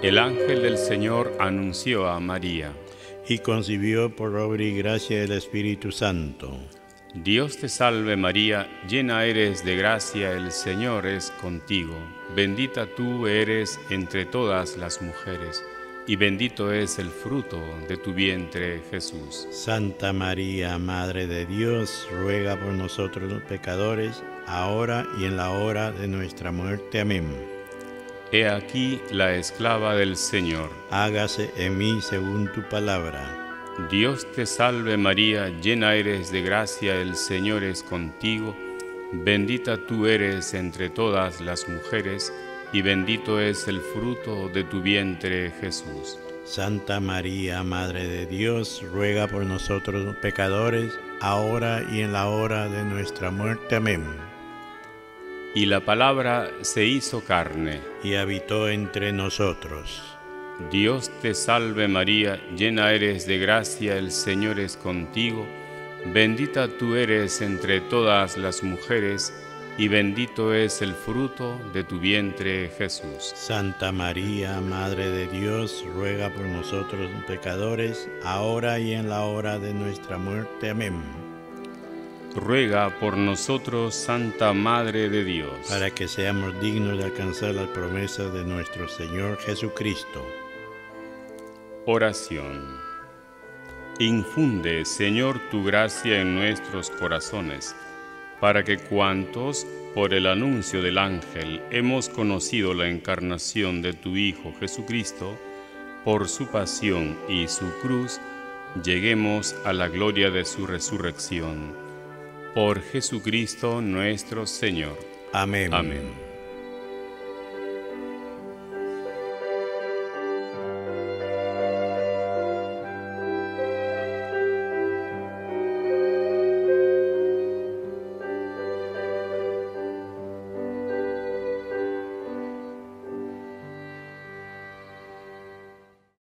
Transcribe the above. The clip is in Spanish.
El ángel del Señor anunció a María: y concibió por obra y gracia del Espíritu Santo. Dios te salve María, llena eres de gracia, el Señor es contigo. Bendita tú eres entre todas las mujeres, y bendito es el fruto de tu vientre, Jesús. Santa María, Madre de Dios, ruega por nosotros los pecadores, ahora y en la hora de nuestra muerte. Amén. He aquí la esclava del Señor. Hágase en mí según tu palabra. Dios te salve María, llena eres de gracia, el Señor es contigo. Bendita tú eres entre todas las mujeres, y bendito es el fruto de tu vientre, Jesús. Santa María, Madre de Dios, ruega por nosotros los pecadores, ahora y en la hora de nuestra muerte. Amén. Y la palabra se hizo carne, y habitó entre nosotros. Dios te salve María, llena eres de gracia, el Señor es contigo. Bendita tú eres entre todas las mujeres, y bendito es el fruto de tu vientre, Jesús. Santa María, Madre de Dios, ruega por nosotros pecadores, ahora y en la hora de nuestra muerte. Amén. Ruega por nosotros, Santa Madre de Dios, para que seamos dignos de alcanzar las promesas de nuestro Señor Jesucristo. Oración. Infunde, Señor, tu gracia en nuestros corazones, para que cuantos, por el anuncio del ángel, hemos conocido la encarnación de tu Hijo Jesucristo, por su pasión y su cruz, lleguemos a la gloria de su resurrección. Por Jesucristo nuestro Señor. Amén. Amén.